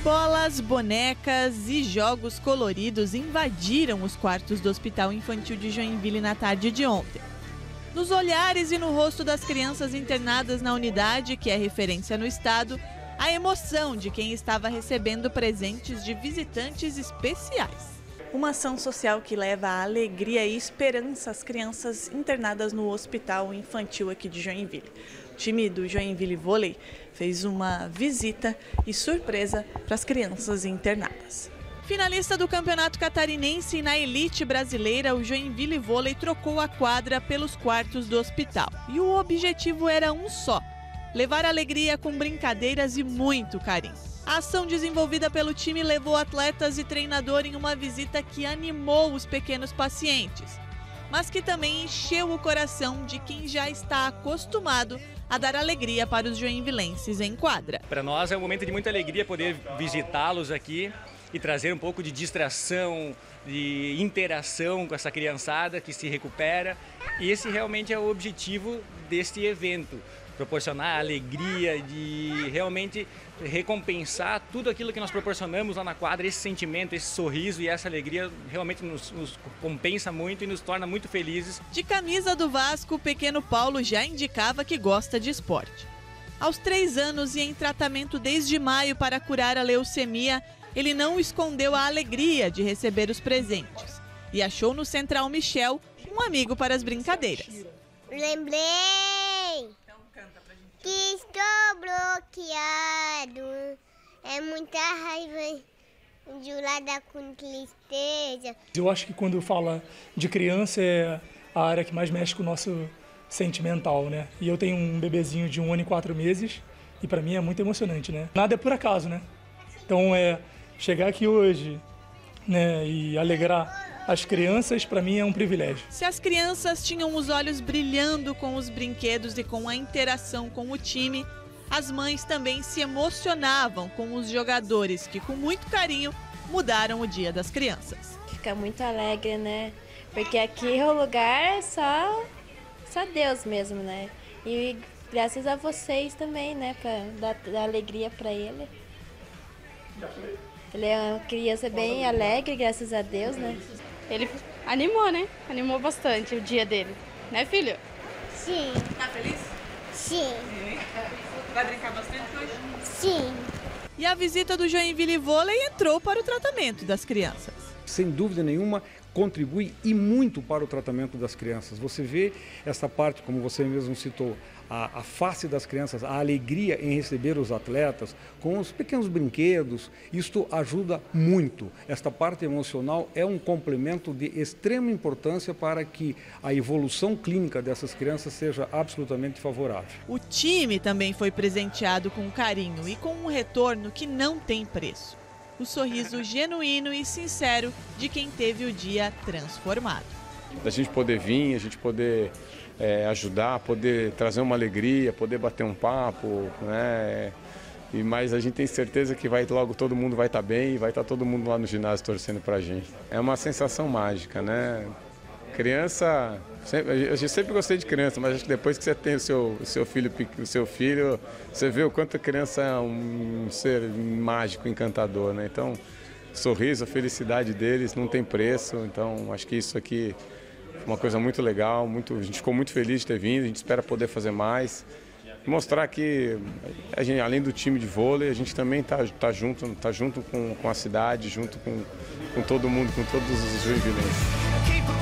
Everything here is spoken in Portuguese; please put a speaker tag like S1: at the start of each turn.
S1: Bolas, bonecas e jogos coloridos invadiram os quartos do Hospital Infantil de Joinville na tarde de ontem. Nos olhares e no rosto das crianças internadas na unidade, que é referência no estado, a emoção de quem estava recebendo presentes de visitantes especiais. Uma ação social que leva a alegria e esperança às crianças internadas no Hospital Infantil aqui de Joinville. O time do Joinville Vôlei fez uma visita e surpresa para as crianças internadas. Finalista do Campeonato Catarinense na elite brasileira, o Joinville Vôlei trocou a quadra pelos quartos do hospital. E o objetivo era um só: levar alegria com brincadeiras e muito carinho. A ação desenvolvida pelo time levou atletas e treinador em uma visita que animou os pequenos pacientes, mas que também encheu o coração de quem já está acostumado a dar alegria para os joinvilenses em quadra.
S2: Para nós é um momento de muita alegria poder visitá-los aqui e trazer um pouco de distração, de interação com essa criançada que se recupera. E esse realmente é o objetivo deste evento: proporcionar a alegria de realmente recompensar tudo aquilo que nós proporcionamos lá na quadra. Esse sentimento, esse sorriso e essa alegria realmente nos compensa muito e nos torna muito felizes.
S1: De camisa do Vasco, o pequeno Paulo já indicava que gosta de esporte. Aos 3 anos e em tratamento desde maio para curar a leucemia, ele não escondeu a alegria de receber os presentes e achou no Central Michel um amigo para as brincadeiras.
S3: Lembrei que estou bloqueado, é muita raiva jurada com tristeza.
S4: Eu acho que quando fala de criança é a área que mais mexe com o nosso sentimental, né? E eu tenho um bebezinho de 1 ano e 4 meses e para mim é muito emocionante, né? Nada é por acaso, né? Então chegar aqui hoje, né, e alegrar as crianças, para mim é um privilégio.
S1: Se as crianças tinham os olhos brilhando com os brinquedos e com a interação com o time, as mães também se emocionavam com os jogadores que, com muito carinho, mudaram o dia das crianças.
S5: Fica muito alegre, né? Porque aqui o lugar é só Deus mesmo, né? E graças a vocês também, né? Para dar alegria para ele. Ele é uma criança bem alegre, graças a Deus, né?
S6: Ele animou, né? Animou bastante o dia dele. Né, filho?
S3: Sim.
S1: Tá feliz?
S3: Sim.
S1: Vai brincar bastante hoje?
S3: Sim.
S1: E a visita do Joinville Vôlei entrou para o tratamento das crianças.
S7: Sem dúvida nenhuma, contribui e muito para o tratamento das crianças. Você vê essa parte, como você mesmo citou, a face das crianças, a alegria em receber os atletas com os pequenos brinquedos. Isto ajuda muito. Esta parte emocional é um complemento de extrema importância para que a evolução clínica dessas crianças seja absolutamente favorável.
S1: O time também foi presenteado com carinho e com um retorno que não tem preço: o sorriso genuíno e sincero de quem teve o dia transformado.
S8: Da gente poder vir, a gente poder ajudar, poder trazer uma alegria, poder bater um papo, né? Mas a gente tem certeza que logo todo mundo vai estar bem e vai estar todo mundo lá no ginásio torcendo pra gente. É uma sensação mágica, né? Criança, a gente sempre gostei de criança, mas acho que depois que você tem o seu filho, você vê o quanto a criança é um ser mágico, encantador, né? Então, o sorriso, a felicidade deles não tem preço. Então, acho que isso aqui é uma coisa muito legal, a gente ficou muito feliz de ter vindo, a gente espera poder fazer mais. Mostrar que, além do time de vôlei, a gente também tá junto com a cidade, junto com todo mundo, com todos os joinvilenses.